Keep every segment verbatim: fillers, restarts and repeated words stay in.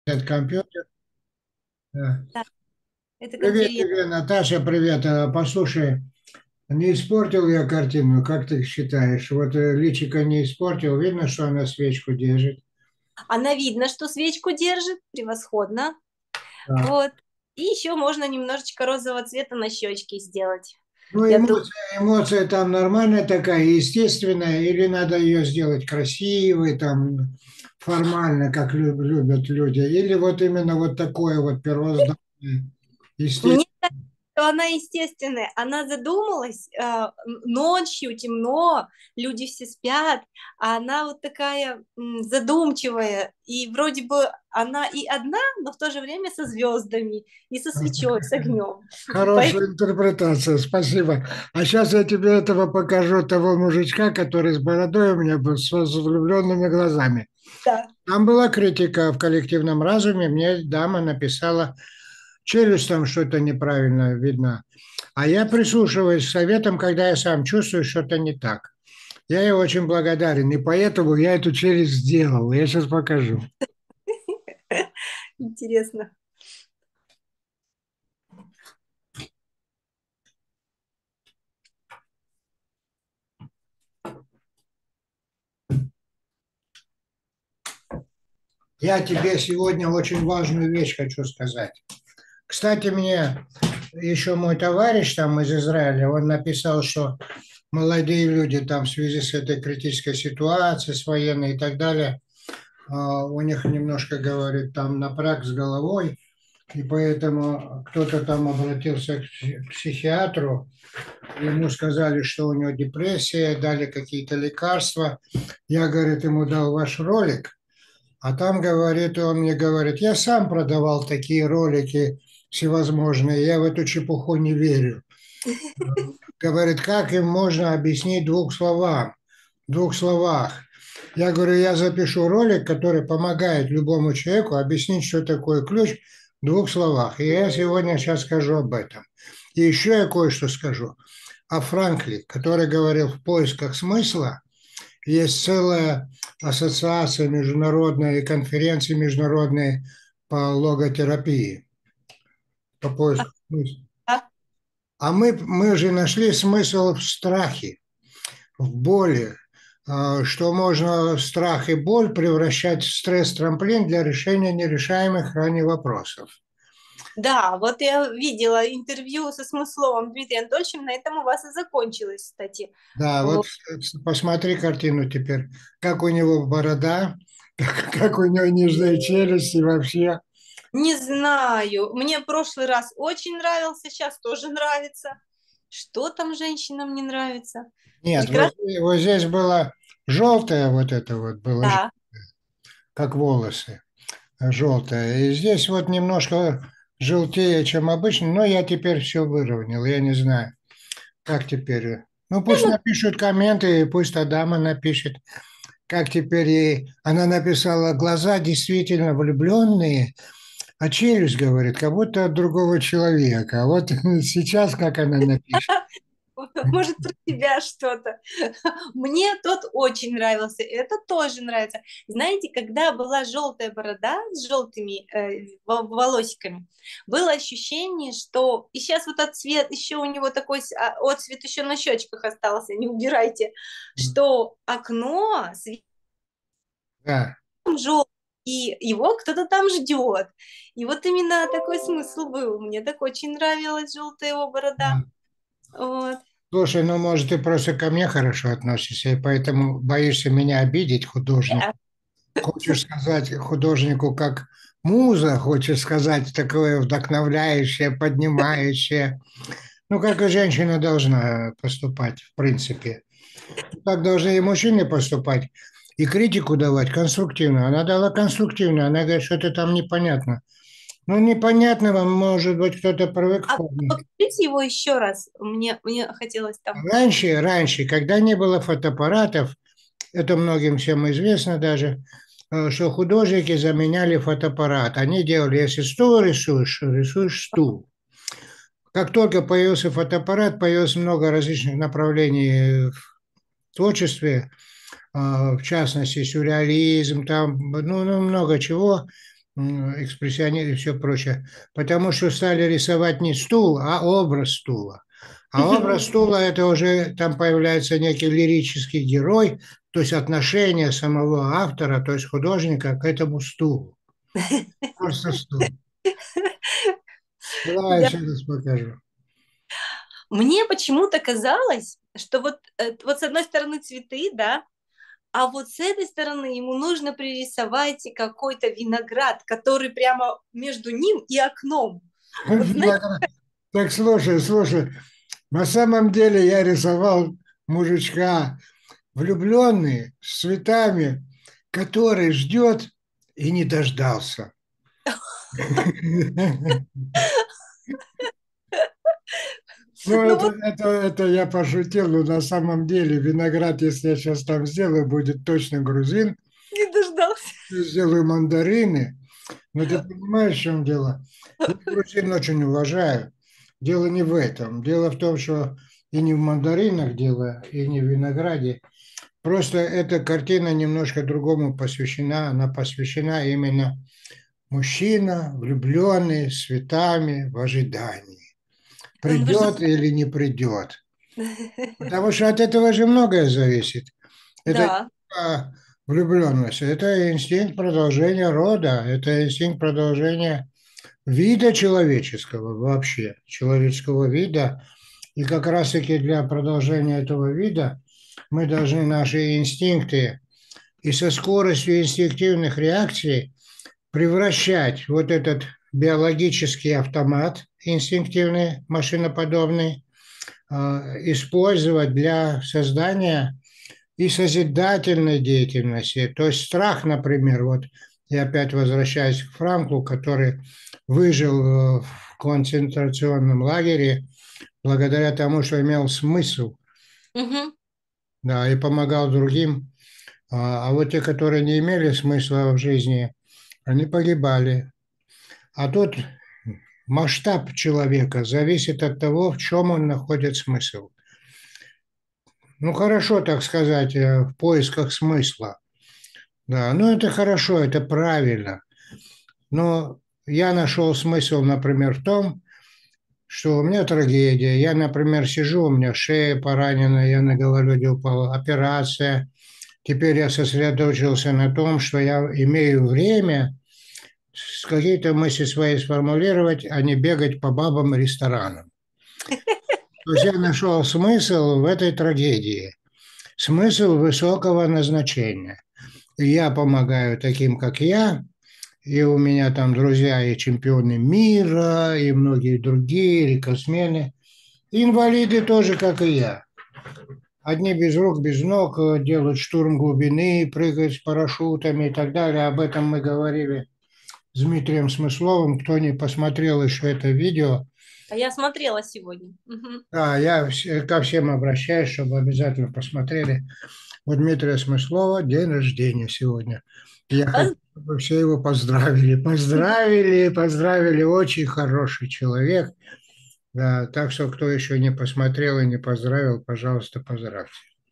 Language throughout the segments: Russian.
Этот компьютер. Да. Да, это Привет конференция. тебе, Наташа, привет. А, Послушай, не испортил я картину, как ты считаешь? Вот э, личико не испортил, видно, что она свечку держит. Она видно, что свечку держит, превосходно. Да. Вот. И еще можно немножечко розового цвета на щечки сделать. Ну, Для того, эмоция, эмоция там нормальная такая, естественная, или надо ее сделать красивой, там, формально, как лю- любят люди, или вот именно вот такое вот первозданное, естественное. мне что она естественная. Она задумалась, э, ночью темно, люди все спят, а она вот такая м, задумчивая, и вроде бы она и одна, но в то же время со звездами, и со свечой, с огнем. Поэтому, Хорошая интерпретация, спасибо. А сейчас я тебе этого покажу, того мужичка, который с бородой у меня был, с влюбленными глазами. да. Там была критика в коллективном разуме, мне дама написала, челюсть там что-то неправильно видно. А я прислушиваюсь к советам, когда я сам чувствую, что-то не так. Я ей очень благодарен, и поэтому я эту челюсть сделал. Я сейчас покажу. Интересно. Я тебе сегодня очень важную вещь хочу сказать. Кстати, мне еще мой товарищ там из Израиля, он написал, что молодые люди там в связи с этой критической ситуацией, с военной и так далее, а, у них немножко, говорит, там напряг с головой, и поэтому кто-то там обратился к пси- к психиатру, ему сказали, что у него депрессия, дали какие-то лекарства. Я, говорит, ему дал ваш ролик, а там, говорит, он мне говорит, я сам продавал такие ролики всевозможные, я в эту чепуху не верю. Говорит, как им можно объяснить двух словам, в двух словах. Я говорю, я запишу ролик, который помогает любому человеку объяснить, что такое ключ в двух словах. И я сегодня сейчас скажу об этом. И еще я кое-что скажу. О Франкли, который говорил в поисках смысла, есть целая ассоциация международная и конференции международные по логотерапии, по поиску смысла. А, А мы, мы же нашли смысл в страхе, в боли, а, что можно страх и боль превращать в стресс-трамплин для решения нерешаемых ранее вопросов. да, вот я видела интервью со Смысловым Дмитрием Анатольевичем, на этом у вас и закончилось, кстати. Да, вот Вот. посмотри картину теперь, как у него борода, как, как у него нижняя челюсть и вообще. Не знаю, мне прошлый раз очень нравился, сейчас тоже нравится. Что там женщинам не нравится? Нет, вот, Прекрасно, здесь- вот здесь было желтое, вот это вот было, ж- да. как волосы, желтое. И здесь вот немножко желтее, чем обычно, но я теперь все выровнял, я не знаю. Как теперь? Ну, пусть напишут комменты, и пусть Адама напишет, как теперь ей... Она написала, глаза действительно влюбленные, а челюсть, говорит, как будто от другого человека. А вот сейчас как она напишет. Может, про тебя что-то. Мне тот очень нравился, это тоже нравится. Знаете, когда была желтая борода с желтыми э, волосиками, было ощущение, что... И сейчас вот отцвет, еще у него такой а, отцвет еще на щечках остался, не убирайте, что окно светом Да. желтым, и его кто-то там ждет. И вот именно такой смысл был. Мне так очень нравилась желтая его борода. Да. Вот. Слушай, ну, может, ты просто ко мне хорошо относишься, и поэтому боишься меня обидеть, художник. Хочешь сказать художнику как муза, хочешь сказать такое вдохновляющее, поднимающее. Ну, как и женщина должна поступать, в принципе. Так должны и мужчины поступать. И критику давать конструктивно. Она дала конструктивно. Она говорит, что это там непонятно. Ну, непонятного, может быть, кто-то привык А вполне. покажите его еще раз. Мне, мне хотелось там. Раньше, раньше, когда не было фотоаппаратов, это многим всем известно даже, э, что художники заменяли фотоаппарат. Они делали, если стул рисуешь, рисуешь стул. Как только появился фотоаппарат, появилось много различных направлений в творчестве, а, в частности, сюрреализм, там, ну, ну, много чего. экспрессионизм и все прочее, потому что стали рисовать не стул, а образ стула. А образ стула – это уже там появляется некий лирический герой, то есть отношение самого автора, то есть художника к этому стулу. Просто стул. Давай Да. еще раз покажу. Мне почему-то казалось, что вот, э, вот с одной стороны цветы, да, а вот с этой стороны ему нужно пририсовать какой-то виноград, который прямо между ним и окном. Вот знаете, Так, слушай, слушай, на самом деле я рисовал мужичка, влюбленный, с цветами, который ждет и не дождался. Ну, ну это, вот это, это я пошутил, но на самом деле виноград, если я сейчас там сделаю, будет точно грузин. не дождался. Я сделаю мандарины. Но ты понимаешь, в чем дело? Я грузин очень уважаю. Дело не в этом. Дело в том, что и не в мандаринах дело, и не в винограде. Просто эта картина немножко другому посвящена. Она посвящена именно мужчина, влюбленный, с цветами, в ожидании. Ну, вы же Придет или не придет. Потому что от этого же многое зависит. Это не да. только влюбленность, это инстинкт продолжения рода, это инстинкт продолжения вида человеческого вообще, человеческого вида. И как раз-таки для продолжения этого вида мы должны наши инстинкты и со скоростью инстинктивных реакций превращать вот этот биологический автомат, инстинктивный, машиноподобный, а, использовать для создания и созидательной деятельности. То есть страх, например, вот я опять возвращаюсь к Франклу, который выжил в концентрационном лагере благодаря тому, что имел смысл, Мгм. да, и помогал другим. А, а вот те, которые не имели смысла в жизни, они погибали. А тут масштаб человека зависит от того, в чем он находит смысл. Ну, хорошо, так сказать, э, в поисках смысла. Да, ну это хорошо, это правильно. Но я нашел смысл, например, в том, что у меня трагедия. Я, например, сижу, у меня шея поранена, я на гололеде упал, операция. Теперь я сосредоточился на том, что я имею время с какие-то мысли свои сформулировать, а не бегать по бабам и ресторанам. То есть я нашел смысл в этой трагедии, смысл высокого назначения. И я помогаю таким, как я, и у меня там друзья и чемпионы мира, и многие другие, рекордсмены. Инвалиды тоже, как и я. Одни без рук, без ног э, делают штурм глубины, прыгают с парашютами и так далее. Об этом мы говорили с Дмитрием Смысловым. Кто не посмотрел еще это видео, А я смотрела сегодня. Мгм. да, я ко всем обращаюсь, чтобы обязательно посмотрели. У Дмитрия Смыслова день рождения сегодня. Я хочу, Поз- чтобы все его поздравили. Поздравили, поздравили. Очень хороший человек. Да, так что, кто еще не посмотрел и не поздравил, пожалуйста, поздравьте.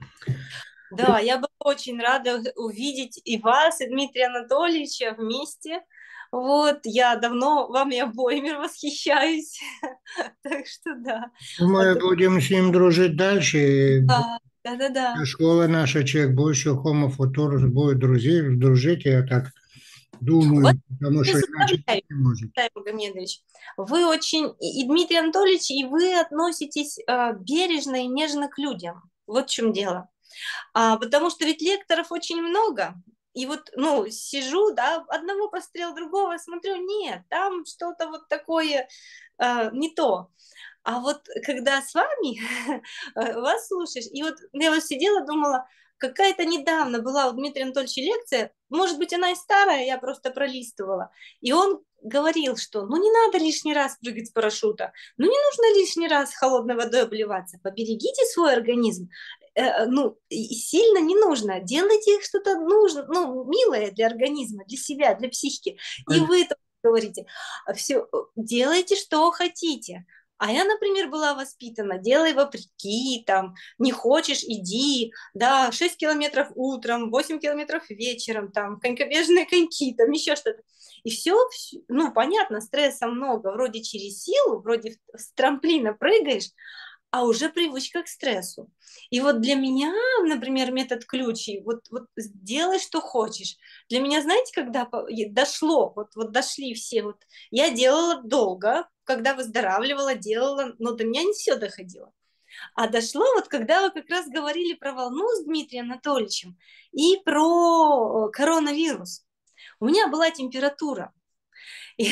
Да, я была очень рада увидеть и вас, и Дмитрия Анатольевича вместе. Вот, я давно вами обоими восхищаюсь. Так что да. Мы Это- будем с ним дружить дальше. И Да, да, да, да. школа наша, человек будущего Homo Futurus будет друзить, дружить, я так Вот думаю, потому я что вас иначе поздравляю, не может. Николай Магомедович. Вы очень, и и Дмитрий Анатольевич, и вы относитесь э, бережно и нежно к людям. Вот в чем дело. А, потому что ведь лекторов очень много. И вот, ну, сижу, да, одного пострел, другого, смотрю, нет, там что-то вот такое э, не то. А вот когда с вами вас слушаешь, и вот я вот сидела, думала, какая-то недавно была у Дмитрия Анатольевича лекция, может быть, она и старая, я просто пролистывала, и он говорил, что ну не надо лишний раз прыгать с парашюта, ну не нужно лишний раз холодной водой обливаться, поберегите свой организм, э, ну сильно не нужно, делайте что-то нужно, ну милое для организма, для себя, для психики, и вы это говорите, все, делайте, что хотите. А я, например, была воспитана, делай вопреки, там, не хочешь, иди, да, шесть километров утром, восемь километров вечером, там, конькобежные коньки, там, еще что-то. И все, ну, понятно, стресса много, вроде через силу, вроде с трамплина прыгаешь, а уже привычка к стрессу. И вот для меня, например, метод ключи, вот, вот делай, что хочешь. Для меня, знаете, когда дошло, вот, вот дошли все, вот я делала долго, когда выздоравливала, делала, но до меня не все доходило. А дошло вот, когда вы как раз говорили про волну с Дмитрием Анатольевичем и про коронавирус. У меня была температура. И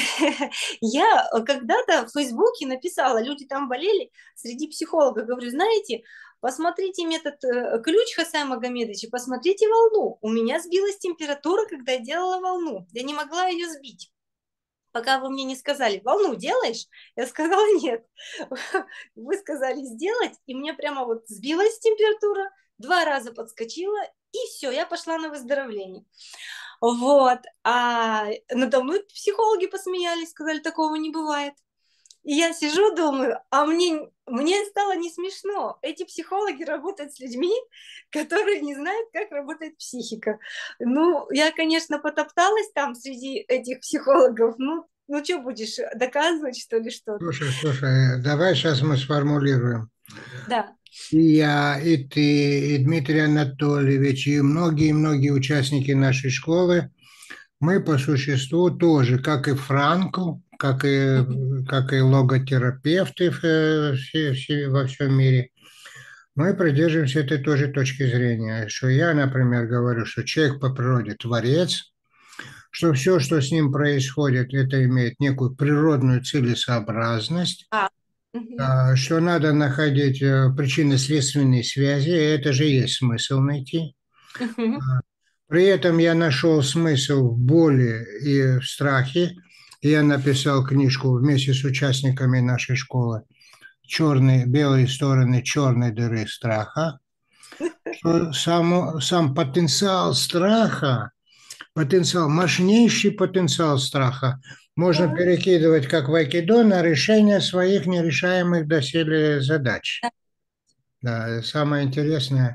я когда-то в Фейсбуке написала, люди там болели, среди психологов, говорю, знаете, посмотрите метод э, ключ Хасая Магомедовича, посмотрите волну. У меня сбилась температура, когда я делала волну. Я не могла ее сбить. Пока вы мне не сказали, волну делаешь? Я сказала, нет. Вы сказали сделать, и мне прямо вот сбилась температура, два раза подскочила, и все, я пошла на выздоровление. Вот. А надо мной психологи посмеялись, сказали, такого не бывает. И я сижу, думаю, а мне, мне стало не смешно. Эти психологи работают с людьми, которые не знают, как работает психика. Ну, я, конечно, потопталась там среди этих психологов. Ну, ну что будешь доказывать, что ли, что-то? Слушай, слушай, давай сейчас мы сформулируем. Да. И я, и ты, и Дмитрий Анатольевич, и многие-многие участники нашей школы, мы по существу тоже, как и Франкл, как и, как и логотерапевты в- все, все, во всем мире, мы придерживаемся этой тоже точки зрения, что я, например, говорю, что человек по природе творец, что все, что с ним происходит, это имеет некую природную целесообразность, А. Мгм. а, что надо находить э, причинно-следственные связи, и это же есть смысл найти. Мгм. При этом я нашел смысл в боли и в страхе. И я написал книжку вместе с участниками нашей школы «Черные, белые стороны черной дыры страха». Что сам, сам потенциал страха, потенциал, мощнейший потенциал страха можно перекидывать, как в айкидо, на решение своих нерешаемых доселе задач. Да, самое интересное,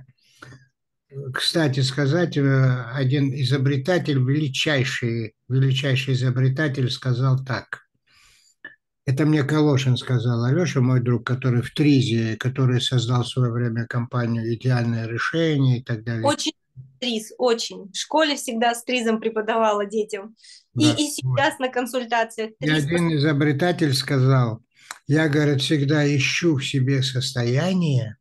кстати сказать, э, один изобретатель, величайший, величайший изобретатель сказал так. Это мне Калошин сказал, Алеша, мой друг, который в Тризе, который создал в свое время компанию «Идеальное решение» и так далее. Очень стриз, очень. В школе всегда стризом преподавала детям. И, Да. и сейчас на консультациях И триз. один изобретатель сказал, я, говорит, всегда ищу в себе состояние,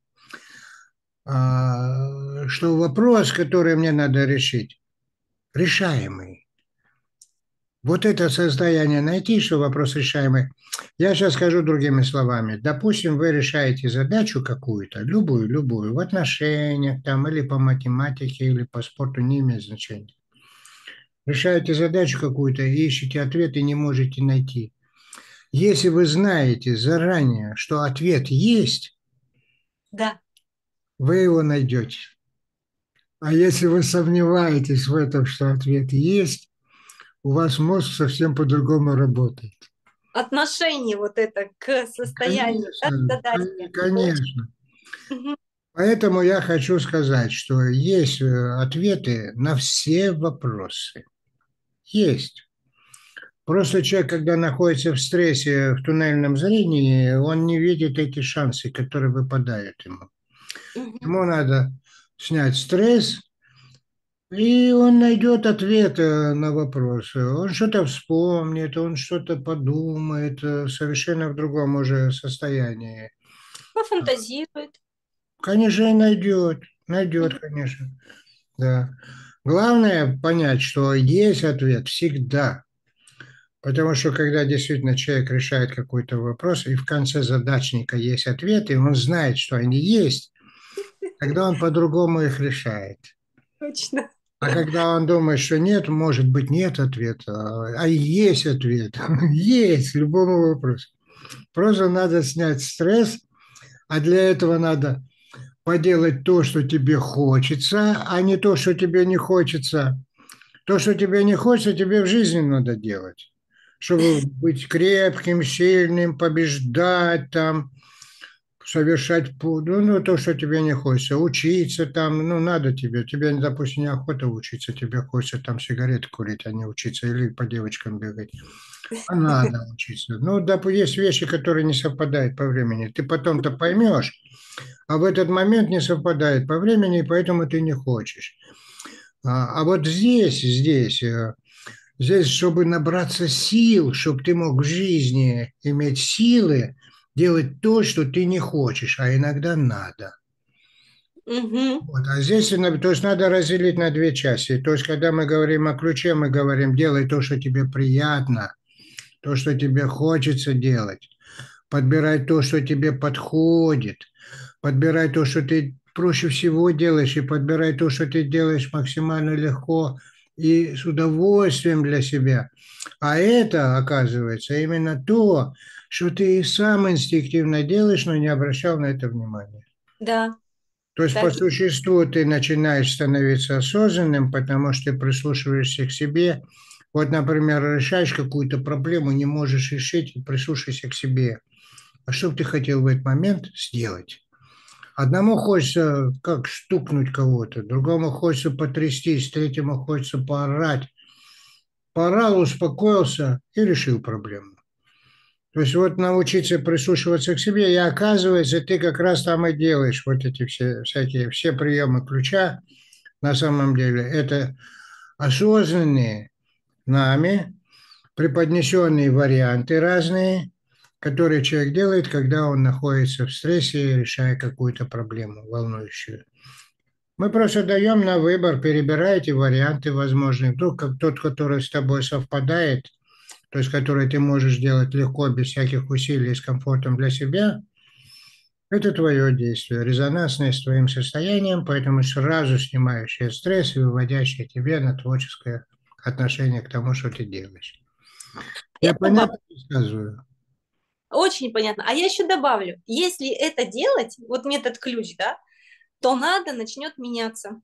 а, что вопрос, который мне надо решить, решаемый. Вот это состояние найти, что вопрос решаемый. Я сейчас скажу другими словами. Допустим, вы решаете задачу какую-то, любую, любую, в отношениях там, или по математике, или по спорту, не имеет значения. Решаете задачу какую-то и ищете ответ и не можете найти. Если вы знаете заранее, что ответ есть, Да. вы его найдете. А если вы сомневаетесь в этом, что ответ есть, у вас мозг совсем по-другому работает. Отношение вот это к состоянию, да, Конечно, задачи. конечно. Мгм. Поэтому я хочу сказать, что есть э, ответы на все вопросы. Есть. Просто человек, когда находится в стрессе, в туннельном зрении, он не видит эти шансы, которые выпадают ему. Мгм. Ему надо снять стресс, и он найдет ответы на вопросы. Он что-то вспомнит, он что-то подумает, э, совершенно в другом уже состоянии. Пофантазирует. Конечно, и найдет, найдет, Мгм. конечно, да. Главное понять, что есть ответ всегда. Потому что когда действительно человек решает какой-то вопрос, и в конце задачника есть ответ, и он знает, что они есть, тогда он по-другому их решает. Точно. А когда он думает, что нет, может быть, нет ответа, а есть ответ. Есть любому вопросу. Просто надо снять стресс, а для этого надо поделать то, что тебе хочется, а не то, что тебе не хочется. То, что тебе не хочется, тебе в жизни надо делать, чтобы быть крепким, сильным, побеждать там, совершать пу- ну, ну, то, что тебе не хочется, учиться там, ну, надо тебе, тебе, допустим, неохота учиться, тебе хочется там сигареты курить, а не учиться, или по девочкам бегать, а надо учиться. Ну, допустим, есть вещи, которые не совпадают по времени, ты потом-то поймешь, а в этот момент не совпадает по времени, и поэтому ты не хочешь. А, а вот здесь, здесь, э, здесь, чтобы набраться сил, чтобы ты мог в жизни иметь силы, делать то, что ты не хочешь, а иногда надо. Мгм. Вот. А здесь, на- то есть надо разделить на две части. То есть, когда мы говорим о ключе, мы говорим, делай то, что тебе приятно, то, что тебе хочется делать, подбирай то, что тебе подходит, подбирай то, что ты проще всего делаешь, и подбирай то, что ты делаешь максимально легко и с удовольствием для себя. А это, оказывается, именно то, что ты и сам инстинктивно делаешь, но не обращал на это внимания. Да, То есть по так. существу ты начинаешь становиться осознанным, потому что ты прислушиваешься к себе. Вот, например, решаешь какую-то проблему, не можешь решить, прислушайся к себе. А что бы ты хотел в этот момент сделать? Одному хочется как стукнуть кого-то, другому хочется потрястись, третьему хочется поорать. Поорал, успокоился и решил проблему. То есть вот научиться прислушиваться к себе, и оказывается, ты как раз там и делаешь вот эти все всякие, все приемы ключа, на самом деле, это осознанные нами, преподнесенные варианты разные, которые человек делает, когда он находится в стрессе, решая какую-то проблему волнующую. Мы просто даем на выбор, перебирая эти варианты возможные. Вдруг как тот, который с тобой совпадает, то есть который ты можешь делать легко, без всяких усилий, с комфортом для себя, это твое действие, резонансное с твоим состоянием, поэтому сразу снимающее стресс и выводящее тебе на творческое отношение к тому, что ты делаешь. Я Я добавлю. понятно рассказываю? Очень понятно. А я еще добавлю, если это делать, вот метод ключ, да, то надо начнет меняться.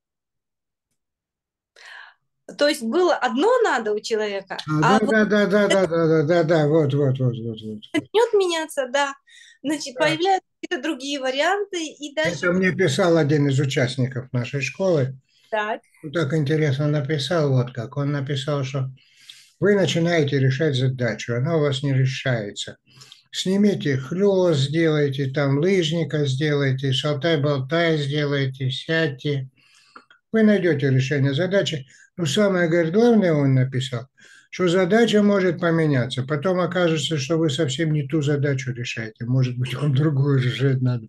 То есть было одно надо у человека, А, да, а вот да, да, да, да, да, да, да, да, вот, вот, вот, вот, вот. Вот. начнет меняться, да, значит, Да. появляются какие-то другие варианты, и дальше Это вот мне писал один из участников нашей школы. так. Он так интересно написал, вот как. Он написал, что вы начинаете решать задачу, она у вас не решается. Снимите хлёст, сделайте, там лыжника сделайте, шалтай-болтай сделайте, сядьте. Вы найдете решение задачи. Но самое, говорит, главное, он написал, что задача может поменяться. Потом окажется, что вы совсем не ту задачу решаете. Может быть, вам другую решать надо.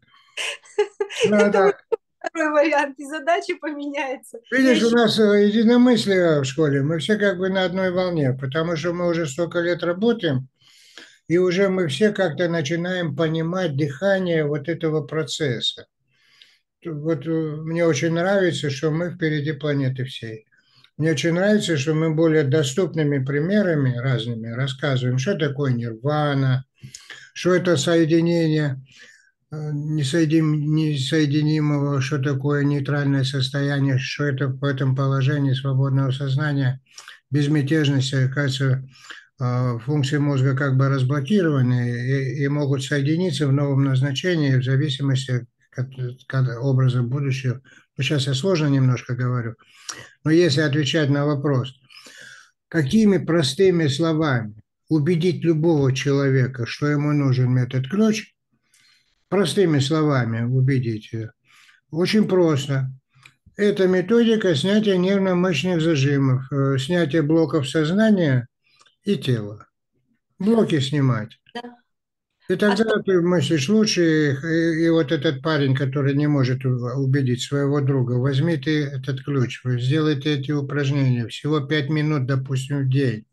Да, Это да. вот второй вариант, и задача поменяется. Я Видишь, у еще нас э, единомыслие в школе. Мы все как бы на одной волне, потому что мы уже столько лет работаем, и уже мы все как-то начинаем понимать дыхание вот этого процесса. Вот э, мне очень нравится, что мы впереди планеты всей. Мне очень нравится, что мы более доступными примерами разными рассказываем, что такое нирвана, что это соединение э, несоедин- несоединимого, что такое нейтральное состояние, что это в этом положении свободного сознания, безмятежности, оказывается, э, функции мозга как бы разблокированы и, и могут соединиться в новом назначении в зависимости от, от образа будущего. Ну, сейчас я сложно немножко говорю, но если отвечать на вопрос, какими простыми словами убедить любого человека, что ему нужен метод ключ, простыми словами убедить ее, очень просто. Это методика снятия нервно-мышечных зажимов, э, снятия блоков сознания и тела. Блоки снимать. да. И А тогда что ты мыслишь лучше, и, и вот этот парень, который не может у- убедить своего друга, возьми ты этот ключ, вы сделайте эти упражнения, всего пять минут, допустим, в день.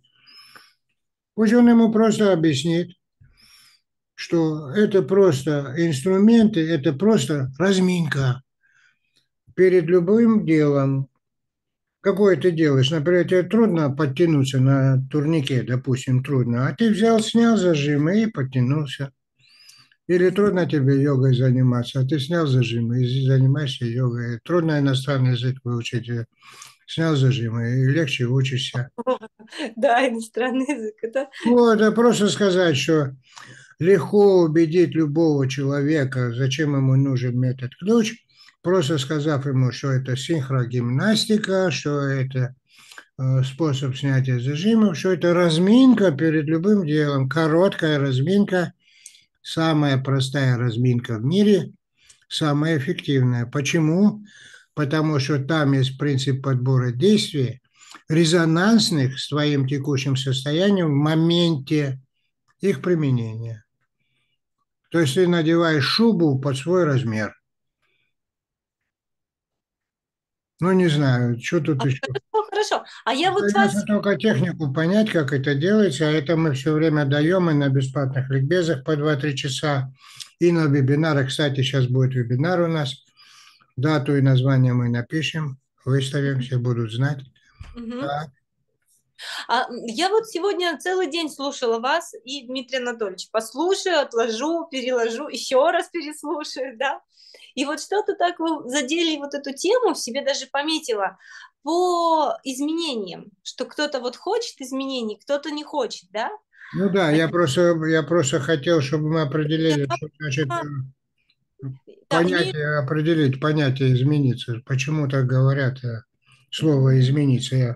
Пусть он ему просто объяснит, что это просто инструменты, это просто разминка перед любым делом. Какое ты делаешь? Например, тебе трудно подтянуться на турнике, допустим, трудно, а ты взял, снял зажимы и подтянулся. Или трудно тебе йогой заниматься, а ты снял зажимы и занимаешься йогой. Трудно иностранный язык выучить, э, снял зажимы и легче учишься. да, иностранный язык, это Вот, а просто сказать, что легко убедить любого человека, зачем ему нужен метод ключ, просто сказав ему, что это синхрогимнастика, что это э, способ снятия зажимов, что это разминка перед любым делом, короткая разминка, самая простая разминка в мире, самая эффективная. Почему? Потому что там есть принцип подбора действий, резонансных с твоим текущим состоянием в моменте их применения. То есть ты надеваешь шубу под свой размер. Ну, не знаю, что тут А, еще. хорошо, хорошо. А я вот Остается вас... только технику понять, как это делается, а это мы все время даем и на бесплатных ликбезах по два-три часа, и на вебинарах. Кстати, сейчас будет вебинар у нас. Дату и название мы напишем, выставим, все будут знать. Мгм. Так. А, я вот сегодня целый день слушала вас и Дмитрий Анатольевич. Послушаю, отложу, переложу, еще раз переслушаю, да. И вот что-то так вы задели вот эту тему, в себе даже пометила по изменениям, что кто-то вот хочет изменений, кто-то не хочет, да. Ну да, А я просто, я просто хотел, чтобы мы я, определили, что значит э, да, имею... понятие, определить понятие измениться. Почему так говорят э, слово измениться? Я,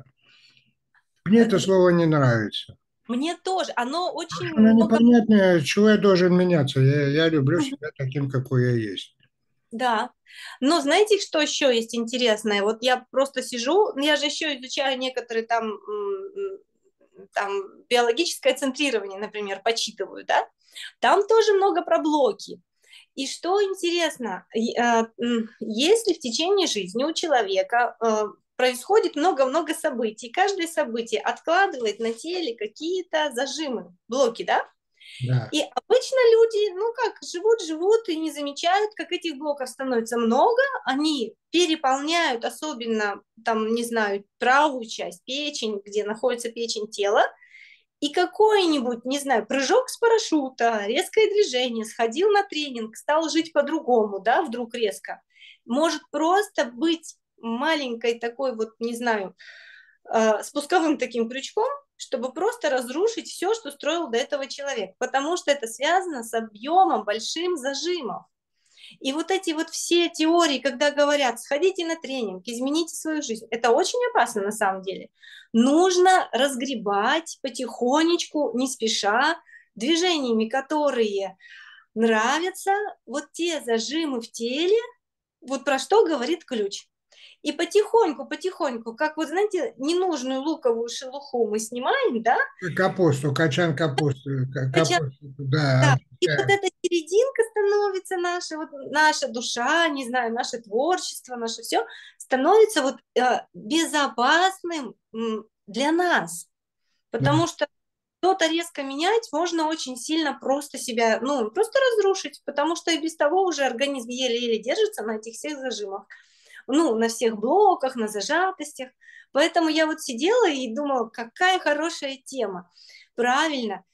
мне это э, слово не нравится. Мне тоже, оно Потому очень что оно много... непонятное, чего я должен меняться. Я, я люблю себя таким, какой я есть. Да, но знаете, что еще есть интересное? Вот я просто сижу, ну, я же еще изучаю некоторые там, м, там биологическое центрирование, например, почитываю, да? Там тоже много про блоки. И что интересно, и, э, м, если в течение жизни у человека э, происходит много-много событий, каждое событие откладывает на теле какие-то зажимы, блоки, да? Да. И обычно люди, ну как, живут-живут и не замечают, как этих блоков становится много, они переполняют, особенно, там, не знаю, правую часть, печень, где находится печень тела, и какой-нибудь, не знаю, прыжок с парашюта, резкое движение, сходил на тренинг, стал жить по-другому, да, вдруг резко, может просто быть маленькой такой вот, не знаю, э, спусковым таким крючком, чтобы просто разрушить все, что строил до этого человек, потому что это связано с объемом большим зажимов. И вот эти вот все теории, когда говорят, сходите на тренинг, измените свою жизнь, это очень опасно на самом деле. Нужно разгребать потихонечку, не спеша, движениями, которые нравятся, вот те зажимы в теле, вот про что говорит ключ. И потихоньку, потихоньку, как вот, знаете, ненужную луковую шелуху мы снимаем, да, Капусту, качан капусты, ка- качаем, капусту, да, да, и вот очищаем. эта серединка становится наша, вот наша душа, не знаю, наше творчество, наше все становится вот э, безопасным м, для нас, Да. потому что что-то резко менять можно очень сильно просто себя, ну, просто разрушить, потому что и без того уже организм еле-еле держится на этих всех зажимах, ну, на всех блоках, на зажатостях. Поэтому я вот сидела и думала, какая хорошая тема. Правильно,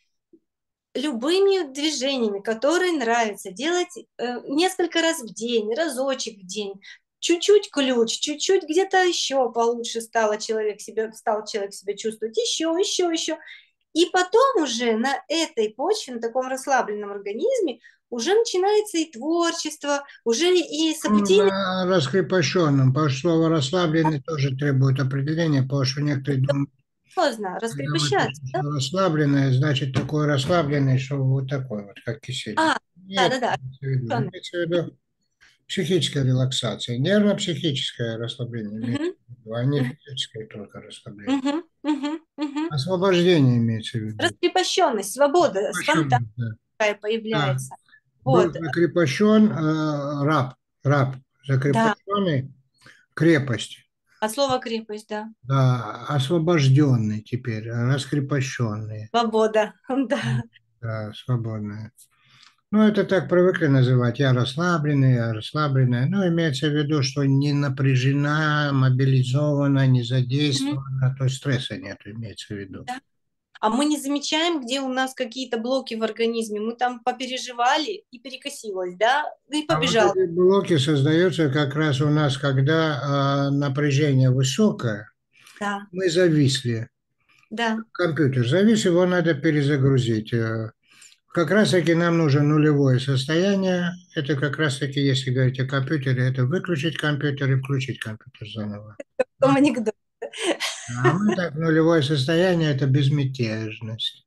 любыми движениями, которые нравятся, делать э, несколько раз в день, разочек в день, чуть-чуть ключ, чуть-чуть где-то еще получше стало человек себя, стал человек себя чувствовать, еще, еще, еще. И потом уже на этой почве, на таком расслабленном организме уже начинается и творчество, уже и Ну, соблюдение. на раскрепощенном, потому что слово расслабленный тоже требует определения, потому что некоторые думают, Поздно когда мы раскрепощаться, пишем, да? что расслабленное, значит такой расслабленный, что вот такой вот, как кисель. А, Нет, да-да-да, имеется в виду, имеется в виду психическая релаксация, нервно-психическое расслабление имеется угу, в виду, а не физическое только расслабление. угу, угу, угу. Освобождение имеется в виду. Раскрепощенность, свобода, спонтанная Раскрепощенность, да. Да. появляется. Был Вот, закрепощен э, раб, раб, да, закрепощенный крепость. от слова крепость, да. Да, освобожденный теперь, раскрепощенный, Свобода, да. да, свободный. Ну, это так привыкли называть. Я расслабленный, я расслабленная. Ну, имеется в виду, что не напряжена, мобилизована, не Мгм, задействована, то есть стресса нет, имеется в виду. да. А мы не замечаем, где у нас какие-то блоки в организме. Мы там попереживали и перекосилось, да, и А вот побежал. эти блоки создаются как раз у нас, когда а, напряжение высокое, Да, мы зависли. да. Компьютер завис, его надо перезагрузить. Э, Как раз-таки нам нужно нулевое состояние. Это как раз-таки, если говорить о компьютере, это выключить компьютер и включить компьютер заново. Потом анекдот. А мы так, нулевое состояние– это безмятежность.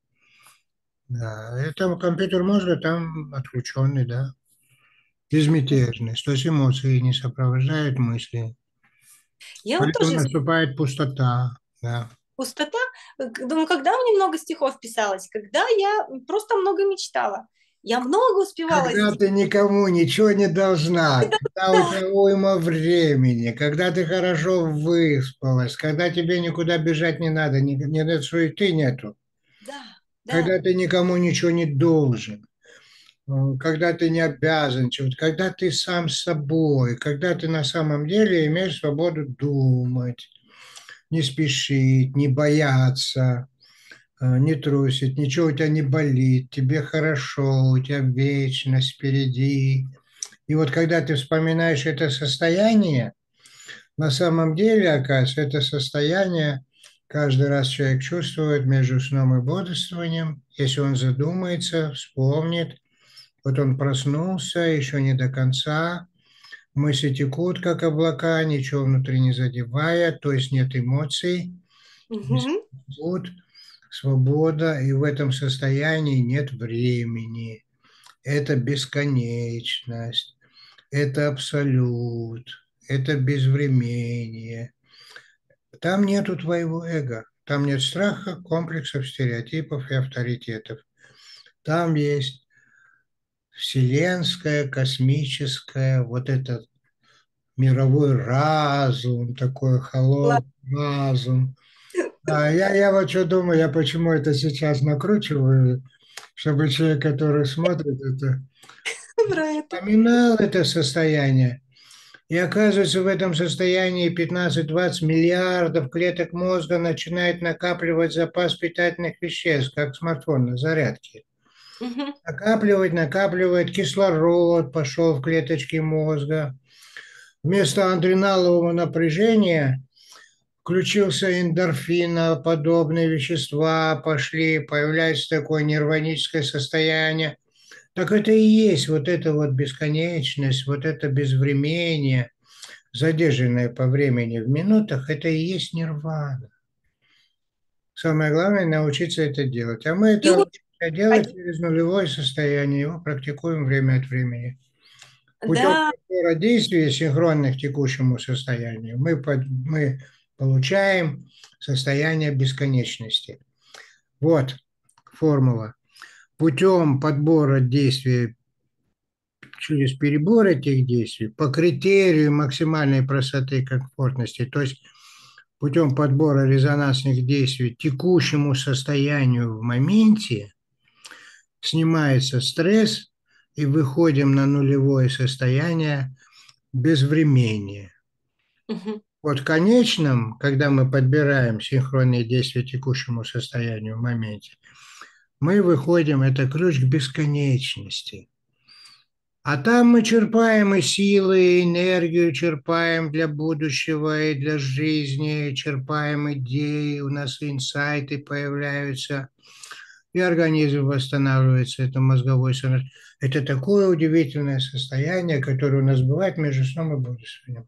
Да, это компьютер мозга там отключенный, да. Безмятежность, то есть эмоции не сопровождают мысли. Я вот Поэтому тоже наступает пустота, да. пустота. э, к- Думаю, когда мне много стихов писалось, когда я просто много мечтала. Я много успевала Когда сделать. ты никому ничего не должна, когда у Да, тебя уйма времени, когда ты хорошо выспалась, когда тебе никуда бежать не надо, ни, ни на суеты нету, да, да. когда ты никому ничего не должен, э, когда ты не обязан чего-то, когда ты сам с собой, когда ты на самом деле имеешь свободу думать, не спешить, не бояться, э, не трусить, ничего у тебя не болит, тебе хорошо, у тебя вечность впереди. И вот когда ты вспоминаешь это состояние, на самом деле, оказывается, это состояние каждый раз человек чувствует между сном и бодрствованием. Если он задумается, вспомнит, вот он проснулся, еще не до конца, мысли текут, как облака, ничего внутри не задевая, то есть нет эмоций, мысли Мгм, текут, свобода, и в этом состоянии нет времени. Это бесконечность. Это абсолют, это безвременье. Там нету твоего эго, там нет страха, комплексов, стереотипов и авторитетов. Там есть вселенское, космическое, вот этот мировой разум, такой ладно, холодный разум. А я, я вот что думаю, я почему это сейчас накручиваю, чтобы человек, который смотрит это, про это. вспоминал это состояние. И оказывается, в этом состоянии пятнадцать-двадцать миллиардов клеток мозга начинает накапливать запас питательных веществ, как смартфон на зарядке. Мгм, Накапливает, накапливает, кислород пошел в клеточки мозга. Вместо адреналового напряжения включился эндорфиноподобные вещества, пошли, появляется такое нирваническое состояние. Так это и есть вот эта вот бесконечность, вот это безвремение, задержанное по времени в минутах, это и есть нирвана. Самое главное– научиться это делать. А мы и это учимся делать уходить. через нулевое состояние, его практикуем время от времени. Путем Да, подбора действий, синхронных текущему состоянию, мы, под- мы получаем состояние бесконечности. Вот формула. Путем подбора действий через перебор этих действий по критерию максимальной простоты и комфортности, то есть путем подбора резонансных действий текущему состоянию в моменте, снимается стресс и выходим на нулевое состояние безвремения. мгм, Вот в конечном, когда мы подбираем синхронные действия текущему состоянию в моменте, мы выходим, это ключ к бесконечности. А там мы черпаем и силы, и энергию черпаем для будущего, и для жизни, черпаем идеи, у нас инсайты появляются, и организм восстанавливается, это мозговой сон. Это такое удивительное состояние, которое у нас бывает между сном и бодрствованием.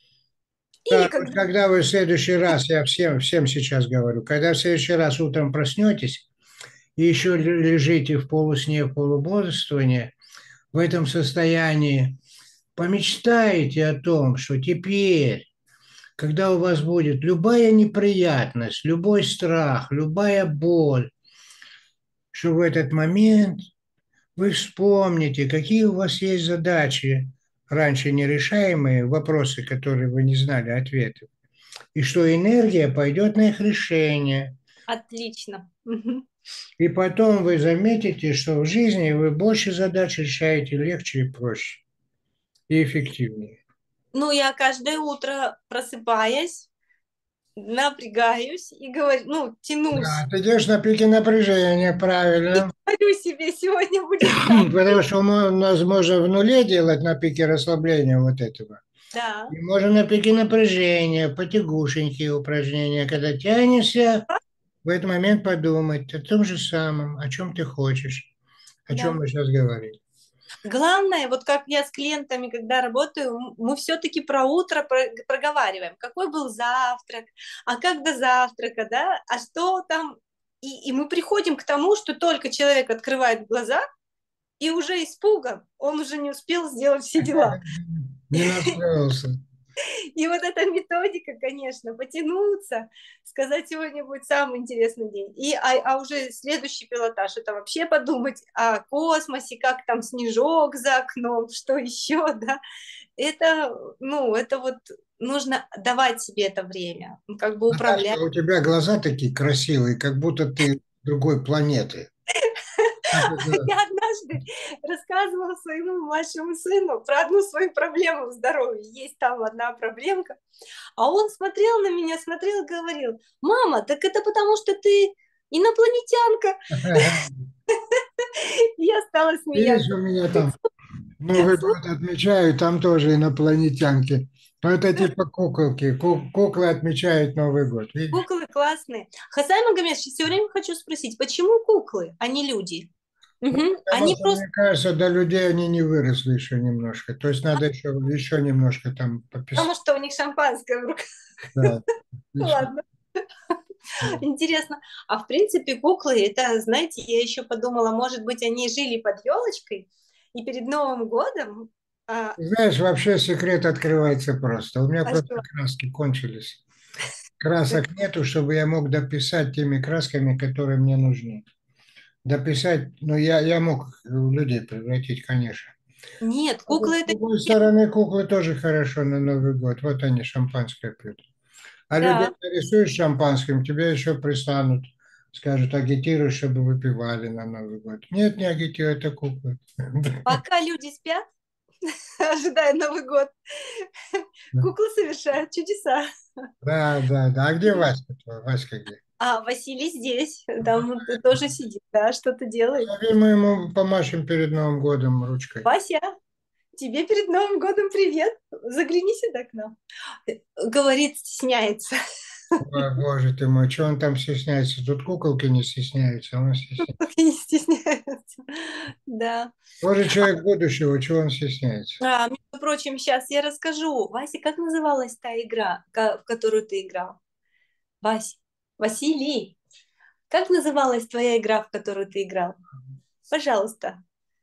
или Так, вот когда когда вы в следующий раз, я всем, всем сейчас говорю, когда в следующий раз утром проснетесь и еще лежите в полусне, в полубодрствовании, в этом состоянии помечтаете о том, что теперь, когда у вас будет любая неприятность, любой страх, любая боль, что в этот момент вы вспомните, какие у вас есть задачи, раньше нерешаемые, вопросы, которые вы не знали ответов, и что энергия пойдет на их решение. отлично. Мгм. И потом вы заметите, что в жизни вы больше задач решаете легче и проще, и эффективнее. Ну, я каждое утро просыпаясь, напрягаюсь и говорю, ну, тянусь. Да, ты идешь на пике напряжения, правильно. Говорю себе, сегодня будет так. Потому что мы, у нас можно в нуле делать на пике расслабления вот этого. Да. И можно на пике напряжения, потягушенькие упражнения, когда тянешься, в этот момент подумать о том же самом, о чем ты хочешь. О чем мы сейчас говорим? Главное, вот как я с клиентами, когда работаю, мы все-таки про утро про- проговариваем. Какой был завтрак, а как до завтрака, да, а что там. И, и мы приходим к тому, что только человек открывает глаза, и уже испуган, он уже не успел сделать все дела. Не настроился. И вот эта методика, конечно, потянуться, сказать, сегодня будет самый интересный день. И, а, а уже следующий пилотаж, это вообще подумать о космосе, как там снежок за окном, что еще, да. Это, ну, это вот нужно давать себе это время, как бы управлять. Наташка, у тебя глаза такие красивые, как будто ты с другой планеты. Как это? Я однажды рассказывала своему младшему сыну про одну свою проблему в здоровье. Есть там одна проблемка. А он смотрел на меня, смотрел и говорил: мама, так это потому, что ты инопланетянка. И я стала Видишь, у смеяться. меня там Новый год отмечают, там тоже инопланетянки. Но это типа куколки. Ку- Куклы отмечают Новый год. Видишь? Куклы классные. Хасан Магомедович, все время хочу спросить, почему куклы, а не люди? Мгм. Потому Они что, просто мне кажется, до людей они не выросли еще немножко. То есть надо еще, еще немножко там потому, пописать. что у них шампанское в руках. Да, еще. Ладно, интересно. А в принципе куклы, это, знаете, я еще подумала, может быть, они жили под елочкой, и перед Новым годом... А, Знаешь, вообще секрет открывается просто. У меня а просто что? краски кончились. Красок нету, чтобы я мог дописать теми красками, которые мне нужны. Дописать, ну, я, я мог в людей превратить, конечно. Нет, А куклы С это... другой стороны, куклы тоже хорошо на Новый год. Вот они шампанское пьют. А людей Да. нарисуешь шампанским, тебя еще пристанут, скажут, агитируй, чтобы выпивали на Новый год. Нет, не агитирую, это куклы. Пока люди спят, ожидая Новый год, куклы совершают чудеса. Да, да, да. А где Васька твой? Васька где? А Василий здесь, там вот тоже сидит, да, что-то делает. Зови, мы ему помашем перед Новым годом ручкой. Вася, тебе перед Новым годом привет, загляни сюда к нам. Говорит, стесняется. Ой, боже ты мой, что он там стесняется? Тут куколки не стесняются, а он стесняется. Не стесняется. Да. Боже, человек будущего, чего он стесняется? А, между прочим, сейчас я расскажу. Вася, как называлась та игра, ка- в которую ты играл? Вася, Василий, как называлась твоя игра, в которую ты играл? Пожалуйста.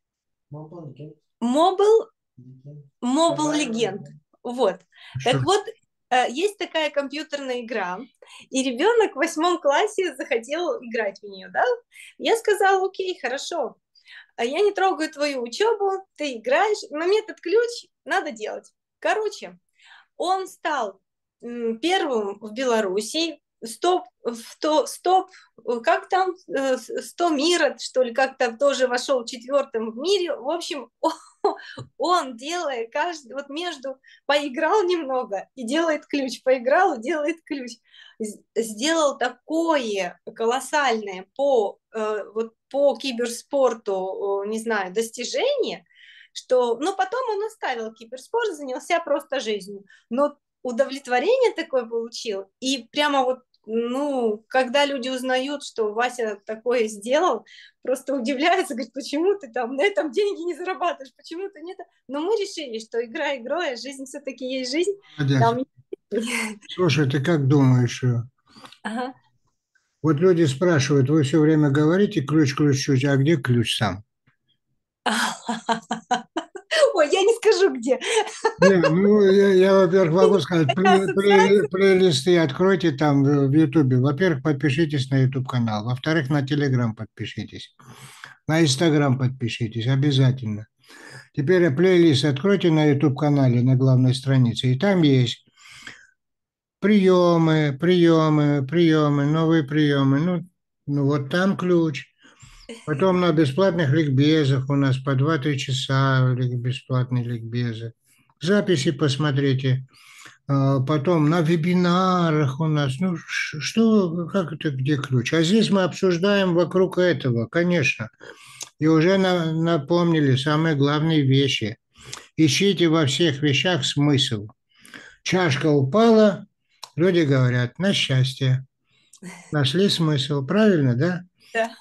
Мобил, Мобил Легенд. Вот. Что? Так вот, э, есть такая компьютерная игра, и ребенок в восьмом классе захотел играть в нее, да? Я сказала, окей, хорошо, а я не трогаю твою учебу, ты играешь, но метод ключ надо делать. Короче, он стал первым в Беларуси, стоп, в стоп, как там, э, сто мира, что ли, как-то тоже вошел четвертым в мире. В общем, он, делая каждый, вот между поиграл немного и делает ключ, поиграл и делает ключ, сделал такое колоссальное по, э, вот, по киберспорту, не знаю, достижение, что, ну, потом он оставил киберспорт, занялся просто жизнью. Но удовлетворение такое получил, и прямо вот, ну, когда люди узнают, что Вася такое сделал, просто удивляются, говорят, почему ты там на этом деньги не зарабатываешь, почему ты нет. Но мы решили, что игра игрой, а жизнь все-таки есть жизнь. Молодец. Там... Слушай, ты как думаешь? э, Ага. Вот люди спрашивают, вы все время говорите ключ, ключ, ключ, а где ключ сам? Ой, я не скажу, где. Не, ну, я, я, во-первых, могу сказать, Такая плей- плей- ассоциация. плейлисты откройте там в в Ютубе. Во-первых, подпишитесь на Ютуб канал. Во-вторых, на Телеграм подпишитесь. На Инстаграм подпишитесь, обязательно. Теперь плейлист откройте на Ютуб канале, на главной странице. И там есть приемы, приемы, приемы, новые приемы. Ну, ну вот там ключ. Потом на бесплатных ликбезах у нас по два-три часа ли- бесплатные ликбезы. Записи посмотрите. А, Потом на вебинарах у нас. Ну, ш- что, как это, где ключ? А здесь мы обсуждаем вокруг этого, конечно. И уже на- напомнили самые главные вещи. Ищите во всех вещах смысл. Чашка упала, люди говорят, на счастье. Нашли смысл, правильно, да? Да.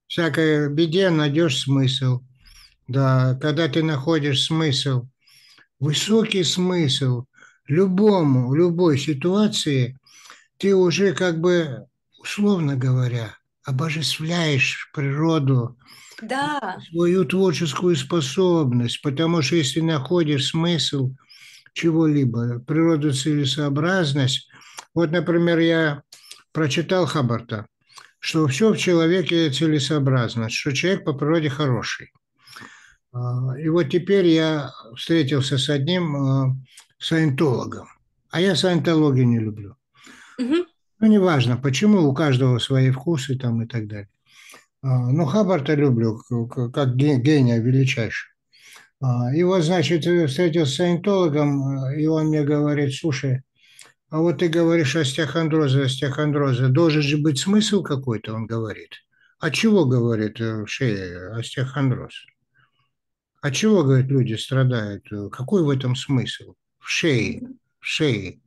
всякой беде найдешь смысл. Да, когда ты находишь смысл, высокий смысл любому, любой ситуации, ты уже как бы, условно говоря, обожествляешь природу, Да. свою творческую способность, потому что если находишь смысл чего-либо, природу, целесообразность, вот, например, я прочитал Хаббарта, что все в человеке целесообразно, что человек по природе хороший. А, И вот теперь я встретился с одним а, саентологом, а я саентологию не люблю. Мгм. Ну, неважно, почему, у каждого свои вкусы там и так далее. А, Но Хаббарта люблю, к- к- как ге- гения величайшего. А, И вот, значит, э, встретился с саентологом, э, и он мне говорит: слушай, а вот ты говоришь остеохондрозе, остеохондрозе, должен же быть смысл какой-то, он говорит. От чего, говорит, э, в шее остеохондроз? От чего, говорит, люди страдают? Э, Какой в этом смысл? В шее, Мгм. в шее.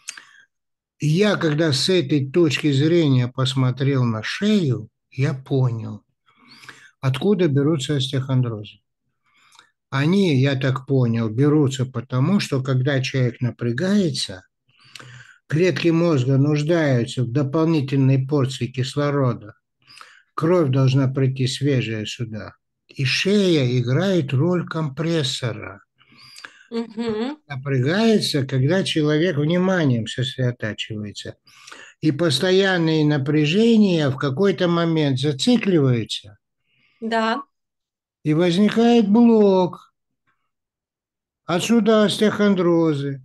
И я, когда с этой точки зрения посмотрел на шею, я понял, откуда берутся остеохондрозы. Они, я так понял, берутся потому, что когда человек напрягается, клетки мозга нуждаются в дополнительной порции кислорода. Кровь должна прийти свежая сюда. И шея играет роль компрессора. Мгм. Напрягается, когда человек вниманием сосредотачивается. И постоянные напряжения в какой-то момент зацикливаются, Да. и возникает блок. Отсюда остеохондрозы,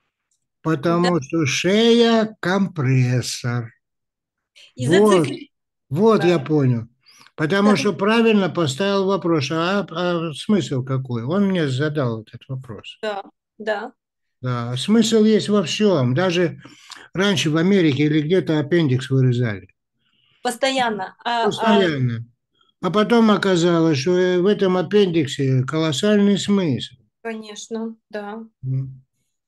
Да. потому что шея– компрессор. И Вот, зацикли. вот я Да. понял. Потому что правильно поставил вопрос, а, а смысл какой? Он мне задал этот вопрос. Да. Да. Да, смысл есть во всем. Даже раньше в Америке или где-то аппендикс вырезали. Постоянно. А, а, Постоянно. А потом оказалось, что э, в этом аппендиксе колоссальный смысл. конечно, да. М.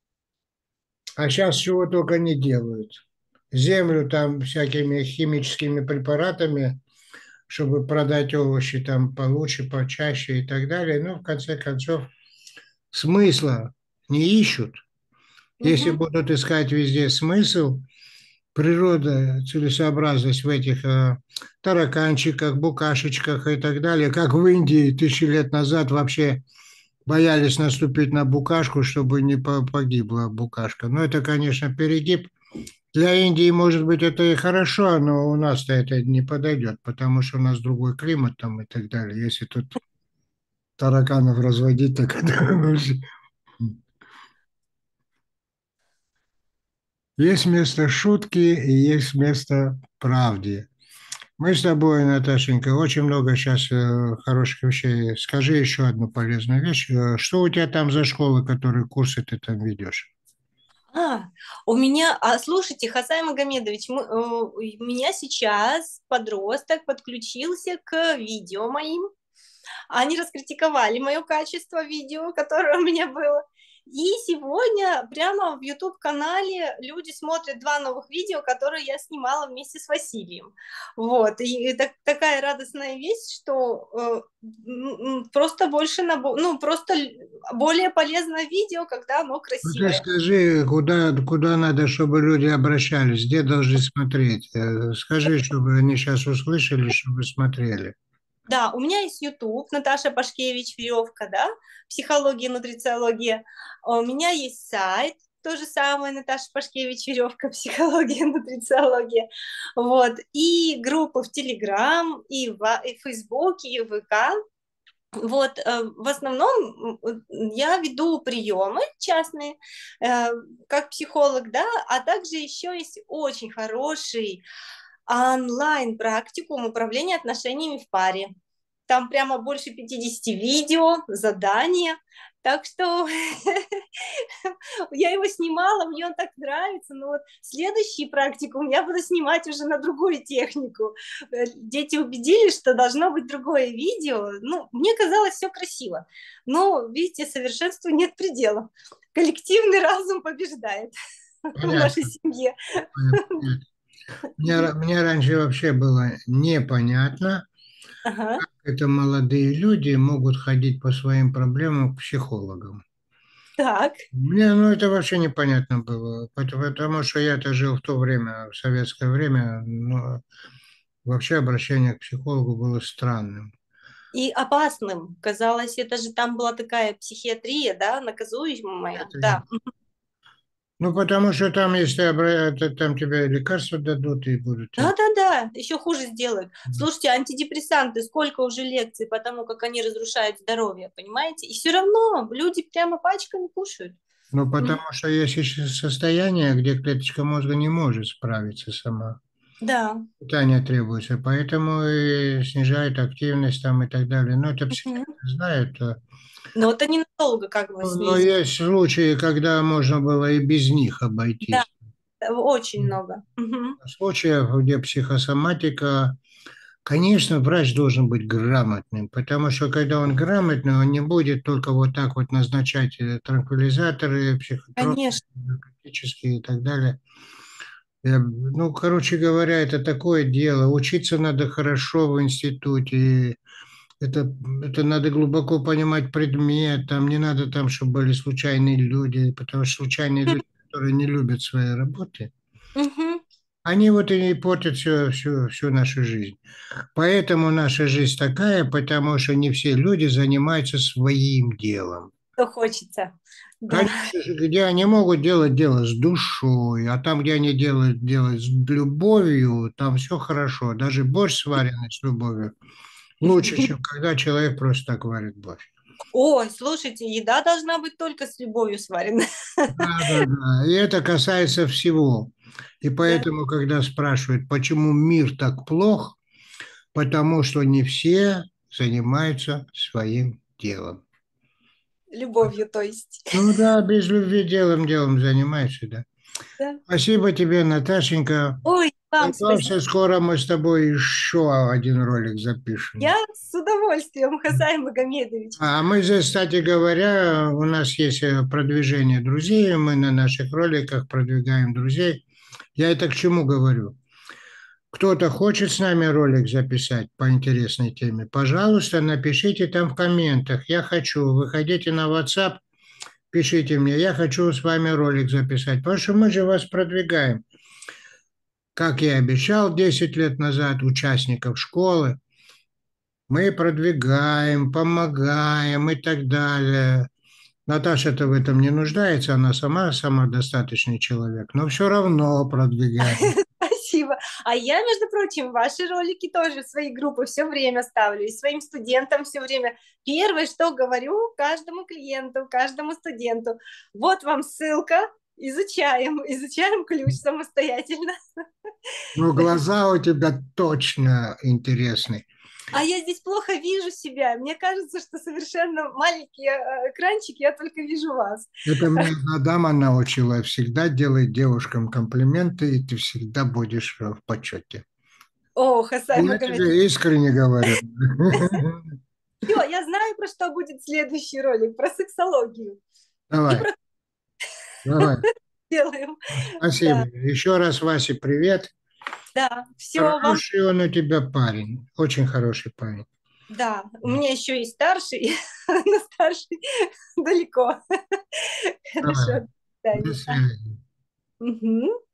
А сейчас чего только не делают. Землю там всякими химическими препаратами, чтобы продать овощи там получше, почаще и так далее. Но в конце концов смысла не ищут. Если Мгм. будут искать везде смысл, природа, целесообразность в этих э, тараканчиках, букашечках и так далее, как в Индии тысячи лет назад вообще боялись наступить на букашку, чтобы не по- погибла букашка. Но это, конечно, перегиб. Для Индии, может быть, это и хорошо, но у нас-то это не подойдет, потому что у нас другой климат там и так далее. Если тут тараканов разводить, так это вообще- Есть место шутки и есть место правде. Мы с тобой, Наташенька, очень много сейчас э, хороших вещей. Скажи еще одну полезную вещь. Э, Что у тебя там за школа, которые курсы ты там ведешь? А, у меня, а слушайте, Хасай Магомедович, мы, э, у меня сейчас подросток подключился к видео моим. Они раскритиковали мое качество видео, которое у меня было. И сегодня прямо в YouTube-канале люди смотрят два новых видео, которые я снимала вместе с Василием. Вот. И это такая радостная весть, что э, просто больше, набо- ну, просто более полезное видео, когда оно Ну, ты красивое. скажи, куда, куда надо, чтобы люди обращались, где должны смотреть. Э, Скажи, чтобы они сейчас услышали, чтобы смотрели. Да, у меня есть YouTube, Наташа Пашкевич, веревка, да, психология, нутрициология. А у меня есть сайт, то же самое, Наташа Пашкевич, веревка, психология, нутрициология. Вот, и группы в Телеграм, и в, и в Фейсбуке, и в ВК. Вот, э, в основном м, я веду приемы частные, э, как психолог, да, а также еще есть очень хороший онлайн-практикум управления отношениями в паре. Там прямо больше пятьдесят видео, задания. Так что я его снимала, мне он так нравится, но вот следующий практикум я буду снимать уже на другую технику. Э, Дети убедились, что должно быть другое видео. Ну, мне казалось, все красиво. Но, видите, совершенству нет предела. Коллективный разум побеждает в нашей Понятно. семье. Понятно. Мне, ра- мне раньше вообще было непонятно, Ага. Это молодые люди могут ходить по своим проблемам к психологам. Так. Мне, ну, это вообще непонятно было, пот- потому что я-то жил в то время, в советское время, но вообще обращение к психологу было странным. И опасным. Казалось, это же там была такая психиатрия, да, наказуемая. Это- Да. Ну, потому что там, если обра- это- там тебе лекарства дадут и будут тебя. Да-да-да, еще хуже сделают. Слушайте, антидепрессанты, сколько уже лекций по тому, как они разрушают здоровье, понимаете? И все равно люди прямо пачками кушают. Ну, потому Мгм. что есть еще состояние, где клеточка мозга не может справиться сама. Да. Питание требуется, поэтому и снижает активность там и так далее. Но это Мгм. психиатры знают. а Но это ненадолго как бы Но снизит. есть случаи, когда можно было и без них Да, обойтись. очень много. Мгм. Случаев, где психосоматика, конечно, врач должен быть грамотным, потому что когда он грамотный, он не будет только вот так вот назначать э, транквилизаторы, психотропы, Конечно. наркотические и так далее. Я, ну, короче говоря, это такое дело. Учиться надо хорошо в институте. И это, это надо глубоко понимать предмет. Там не надо там, чтобы были случайные люди, потому что случайные люди, которые не любят своей работы, Мгм. они вот и портят всю, всю, всю нашу жизнь. Поэтому наша жизнь такая, потому что не все люди занимаются своим делом. Что хочется. Да. Конечно же, где они могут делать дело с душой, а там, где они делают дело с любовью, там все хорошо. Даже борщ сваренный с любовью лучше, чем когда человек просто так варит борщ. Ой, слушайте, еда должна быть только с любовью сварена. Да, да, да. И это касается всего. И Да, поэтому, когда спрашивают, почему мир так плох, потому что не все занимаются своим делом. любовью, то есть. Ну да, без любви делом делом занимаешься, да. Да. Спасибо тебе, Наташенька. Ой, вам спасибо. Надеемся, скоро мы с тобой еще один ролик запишем. Я с удовольствием, Хасай Магомедович. А мы здесь, кстати говоря, у нас есть э, продвижение друзей, мы на наших роликах продвигаем друзей. Я это к чему говорю? Кто-то хочет с нами ролик записать по интересной теме, пожалуйста, напишите там в комментах. Я хочу. Выходите на WhatsApp, пишите мне, я хочу с вами ролик записать, потому что мы же вас продвигаем. Как я и обещал десять лет назад участников школы, мы продвигаем, помогаем и так далее. Наташа-то в этом не нуждается, она сама самодостаточный человек, но все равно продвигаем. Спасибо. А я, между прочим, ваши ролики тоже в свои группы все время ставлю, и своим студентам все время. Первое, что говорю каждому клиенту, каждому студенту, вот вам ссылка, изучаем, изучаем ключ самостоятельно. Ну, глаза у тебя точно интересные. А я здесь плохо вижу себя. Мне кажется, что совершенно маленький э, экранчик, я только вижу вас. Это меня одна дама научила. Всегда делай девушкам комплименты, и ты всегда будешь э, в почете. О, Хасай Я Магомед. тебе искренне говорю. Все, я знаю, про что будет следующий ролик, про сексологию. И Давай, про давай. делаем. Спасибо. Да, Еще раз, Васе, привет. да, все вам. Хороший он у тебя парень. Очень хороший парень. Да, у меня еще есть старший, но старший далеко. Давай. Хорошо, до До свидания. связи. Мгм.